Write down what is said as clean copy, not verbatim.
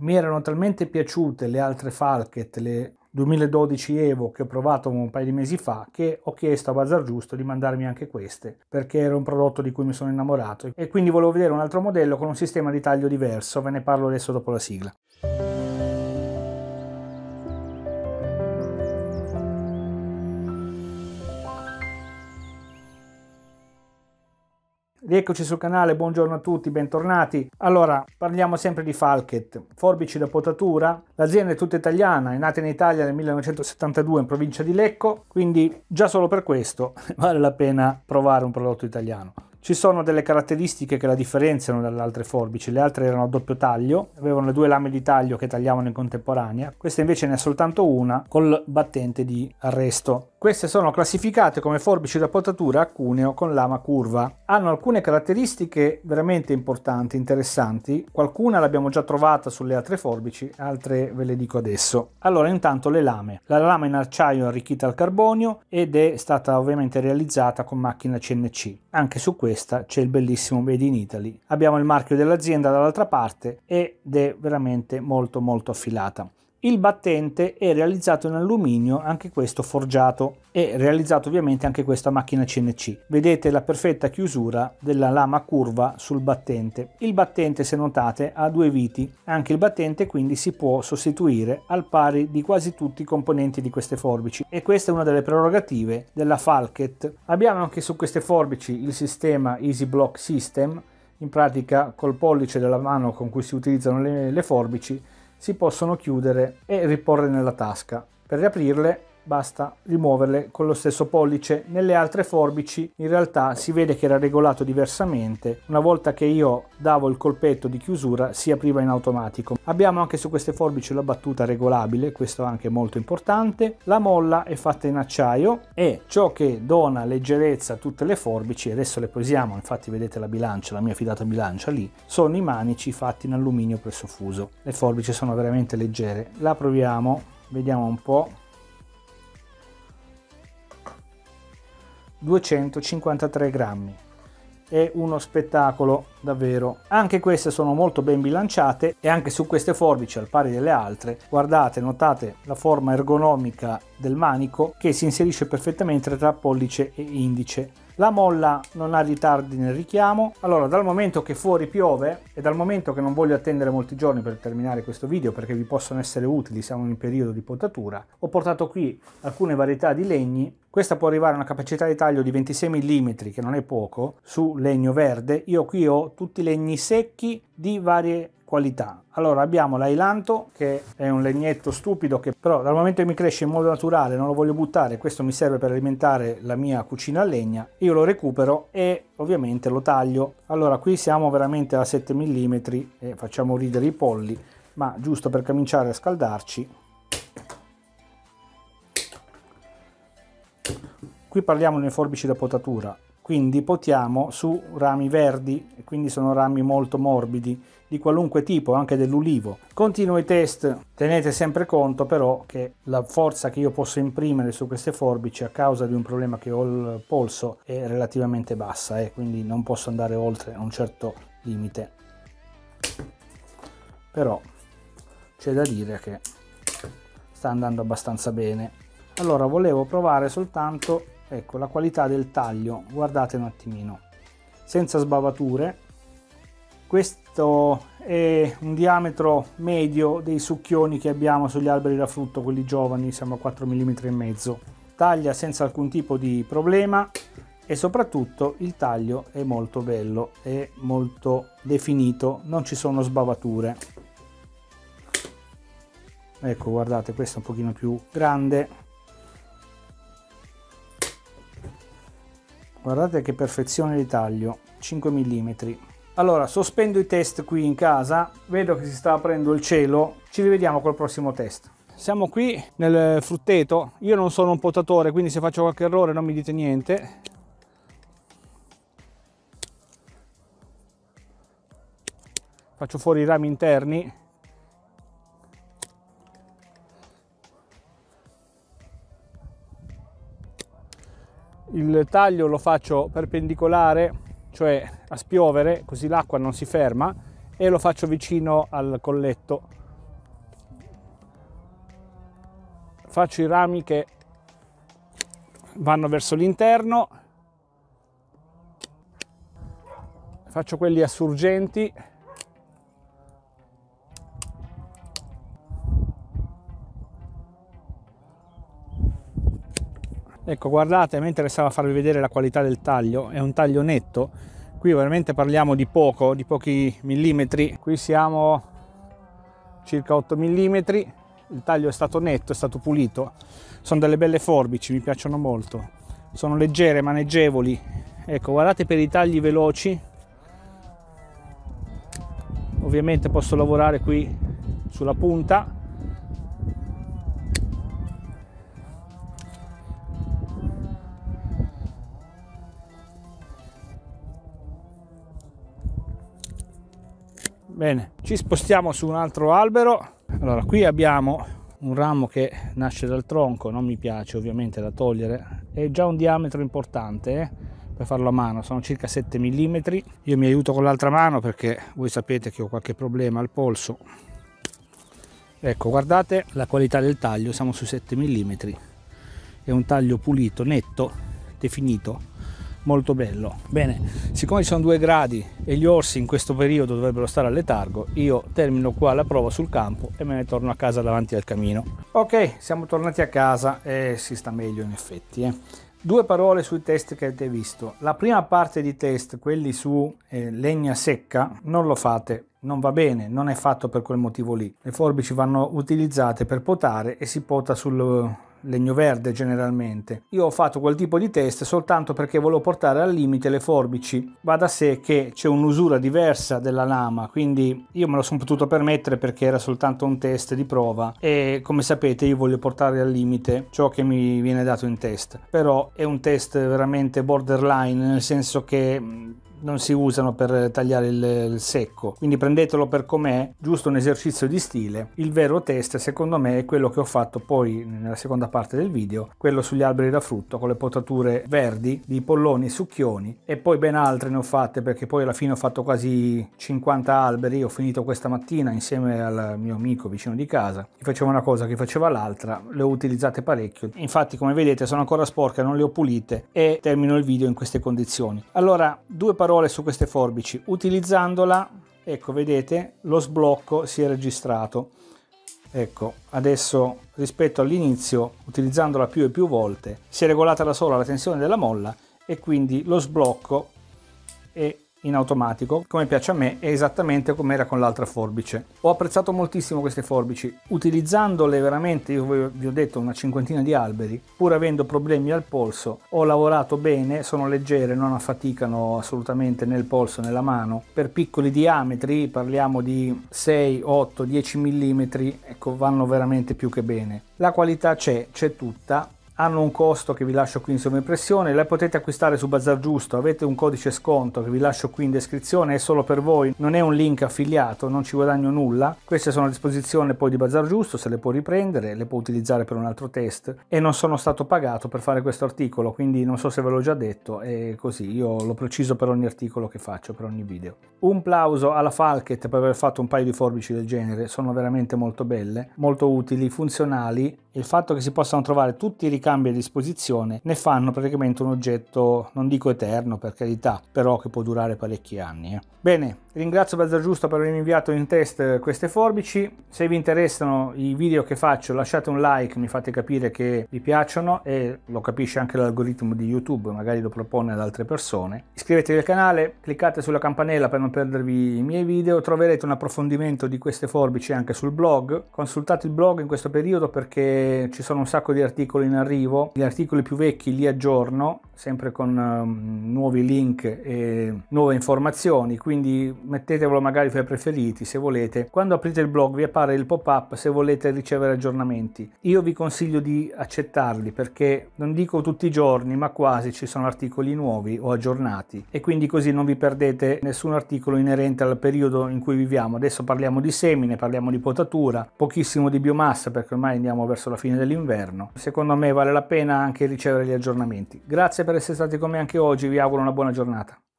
Mi erano talmente piaciute le altre Falket, le 2012 Evo che ho provato un paio di mesi fa, che ho chiesto a Bazar Giusto di mandarmi anche queste, perché era un prodotto di cui mi sono innamorato e quindi volevo vedere un altro modello con un sistema di taglio diverso. Ve ne parlo adesso dopo la sigla. Rieccoci sul canale, buongiorno a tutti, bentornati. Allora, parliamo sempre di Falket, forbici da potatura. L'azienda è tutta italiana, è nata in Italia nel 1972 in provincia di Lecco, quindi già solo per questo vale la pena provare un prodotto italiano. Ci sono delle caratteristiche che la differenziano dalle altre forbici. Le altre erano a doppio taglio, avevano le due lame di taglio che tagliavano in contemporanea, questa invece ne ha soltanto una col battente di arresto. Queste sono classificate come forbici da potatura a cuneo con lama curva. Hanno alcune caratteristiche veramente importanti, interessanti. Qualcuna l'abbiamo già trovata sulle altre forbici, altre ve le dico adesso. Allora, intanto le lame. La lama in acciaio arricchita al carbonio ed è stata ovviamente realizzata con macchina CNC. Anche su questa c'è il bellissimo Made in Italy. Abbiamo il marchio dell'azienda dall'altra parte ed è veramente molto affilata. Il battente è realizzato in alluminio, anche questo forgiato, e realizzato ovviamente anche questo a macchina CNC. Vedete la perfetta chiusura della lama curva sul battente. Il battente, se notate, ha due viti. Anche il battente quindi si può sostituire al pari di quasi tutti i componenti di queste forbici, e questa è una delle prerogative della Falket. Abbiamo anche su queste forbici il sistema Easy Block System. In pratica, col pollice della mano con cui si utilizzano le forbici si possono chiudere e riporre nella tasca. Per riaprirle basta rimuoverle con lo stesso pollice. Nelle altre forbici in realtà si vede che era regolato diversamente. Una volta che io davo il colpetto di chiusura si apriva in automatico. Abbiamo anche su queste forbici la battuta regolabile, questo è anche molto importante. La molla è fatta in acciaio e ciò che dona leggerezza a tutte le forbici, adesso le posiamo, infatti vedete la bilancia, la mia fidata bilancia lì, sono i manici fatti in alluminio presso fuso. Le forbici sono veramente leggere. La proviamo, vediamo un po'. 253 grammi, è uno spettacolo davvero. Anche queste sono molto ben bilanciate e anche su queste forbici, al pari delle altre, guardate, notate la forma ergonomica del manico che si inserisce perfettamente tra pollice e indice. La molla non ha ritardi nel richiamo. Allora, dal momento che fuori piove e dal momento che non voglio attendere molti giorni per terminare questo video, perché vi possono essere utili, siamo in periodo di potatura, ho portato qui alcune varietà di legni. Questa può arrivare a una capacità di taglio di 26 mm, che non è poco, su legno verde. Io qui ho tutti legni secchi di varie qualità. Allora, abbiamo l'ailanto, che è un legnetto stupido che però dal momento che mi cresce in modo naturale non lo voglio buttare, questo mi serve per alimentare la mia cucina a legna, io lo recupero e ovviamente lo taglio. Allora, qui siamo veramente a 7 mm e facciamo ridere i polli, ma giusto per cominciare a scaldarci. Qui parliamo di forbici da potatura, quindi potiamo su rami verdi, e quindi sono rami molto morbidi, di qualunque tipo, anche dell'ulivo. Continuo i test, tenete sempre conto però che la forza che io posso imprimere su queste forbici a causa di un problema che ho al polso è relativamente bassa, quindi non posso andare oltre un certo limite. Però c'è da dire che sta andando abbastanza bene. Allora, volevo provare soltanto, ecco, la qualità del taglio, guardate un attimino, senza sbavature. Questo è un diametro medio dei succhioni che abbiamo sugli alberi da frutto, quelli giovani, siamo a 4 mm e mezzo. Taglia senza alcun tipo di problema e soprattutto il taglio è molto bello, è molto definito, non ci sono sbavature. Ecco, guardate, questo è un pochino più grande. Guardate che perfezione di taglio, 5 mm. Allora, sospendo i test qui in casa, vedo che si sta aprendo il cielo, ci rivediamo col prossimo test. Siamo qui nel frutteto, io non sono un potatore, quindi se faccio qualche errore non mi dite niente. Faccio fuori i rami interni. Il taglio lo faccio perpendicolare, cioè a spiovere, così l'acqua non si ferma, e lo faccio vicino al colletto, faccio i rami che vanno verso l'interno, faccio quelli assurgenti, ecco, guardate, a me interessava farvi vedere la qualità del taglio, è un taglio netto, qui veramente parliamo di poco, di pochi millimetri, qui siamo circa 8 millimetri, il taglio è stato netto, è stato pulito, sono delle belle forbici, mi piacciono molto, sono leggere, maneggevoli, ecco, guardate per i tagli veloci, ovviamente posso lavorare qui sulla punta, bene, ci spostiamo su un altro albero. Allora, qui abbiamo un ramo che nasce dal tronco, non mi piace ovviamente da togliere, è già un diametro importante per farlo a mano, sono circa 7 mm. Io mi aiuto con l'altra mano perché voi sapete che ho qualche problema al polso. Ecco, guardate la qualità del taglio, siamo su 7 mm, è un taglio pulito, netto, definito, molto bello. Bene, siccome ci sono 2 gradi e gli orsi in questo periodo dovrebbero stare al letargo, io termino qua la prova sul campo e me ne torno a casa davanti al camino. Ok, siamo tornati a casa e si sta meglio in effetti. 2 parole sui test che avete visto. La prima parte di test, quelli su legna secca, non lo fate, non va bene, non è fatto per quel motivo lì. Le forbici vanno utilizzate per potare e si pota sul legno verde generalmente. Io ho fatto quel tipo di test soltanto perché volevo portare al limite le forbici. Va da sé che c'è un'usura diversa della lama, quindi io me lo sono potuto permettere perché era soltanto un test di prova e come sapete io voglio portare al limite ciò che mi viene dato in test, però è un test veramente borderline, nel senso che non si usano per tagliare il secco, quindi prendetelo per com'è, giusto un esercizio di stile. Il vero test secondo me è quello che ho fatto poi nella seconda parte del video, quello sugli alberi da frutto con le potature verdi di polloni e succhioni, e poi ben altre ne ho fatte perché poi alla fine ho fatto quasi 50 alberi. Ho finito questa mattina insieme al mio amico vicino di casa, chi faceva una cosa, chi faceva l'altra, le ho utilizzate parecchio, infatti come vedete sono ancora sporche, non le ho pulite e termino il video in queste condizioni. Allora, 2 parole su queste forbici. Utilizzandola, ecco, vedete, lo sblocco si è registrato. Ecco, adesso rispetto all'inizio, utilizzandola più e più volte, si è regolata da sola la tensione della molla e quindi lo sblocco è in automatico, come piace a me, è esattamente come era con l'altra forbice. Ho apprezzato moltissimo queste forbici, utilizzandole veramente, io vi ho detto, una cinquantina di alberi, pur avendo problemi al polso, ho lavorato bene, sono leggere, non affaticano assolutamente né il polso né la mano. Per piccoli diametri, parliamo di 6, 8, 10 mm, ecco, vanno veramente più che bene. La qualità c'è tutta. Hanno un costo che vi lascio qui in sovraimpressione, le potete acquistare su Bazar Giusto, avete un codice sconto che vi lascio qui in descrizione, è solo per voi, non è un link affiliato, non ci guadagno nulla. Queste sono a disposizione poi di Bazar Giusto, se le può riprendere, le può utilizzare per un altro test, e non sono stato pagato per fare questo articolo, quindi non so se ve l'ho già detto, è così, io lo preciso per ogni articolo che faccio, per ogni video. Un plauso alla Falket per aver fatto un paio di forbici del genere, sono veramente molto belle, molto utili, funzionali. Il fatto che si possano trovare tutti i ricambi a disposizione ne fanno praticamente un oggetto, non dico eterno per carità, però che può durare parecchi anni. Bene, ringrazio Bazar Giusto per avermi inviato in test queste forbici. Se vi interessano i video che faccio lasciate un like, mi fate capire che vi piacciono e lo capisce anche l'algoritmo di YouTube, magari lo propone ad altre persone. Iscrivetevi al canale, cliccate sulla campanella per non perdervi i miei video, troverete un approfondimento di queste forbici anche sul blog. Consultate il blog in questo periodo perché ci sono un sacco di articoli in arrivo, gli articoli più vecchi li aggiorno sempre con nuovi link e nuove informazioni, quindi mettetevelo magari fra i preferiti se volete. Quando aprite il blog vi appare il pop-up se volete ricevere aggiornamenti. Io vi consiglio di accettarli perché non dico tutti i giorni ma quasi ci sono articoli nuovi o aggiornati e quindi così non vi perdete nessun articolo inerente al periodo in cui viviamo. Adesso parliamo di semine, parliamo di potatura, pochissimo di biomassa perché ormai andiamo verso la fine dell'inverno. Secondo me vale la pena anche ricevere gli aggiornamenti. Grazie per essere stati con me anche oggi, vi auguro una buona giornata.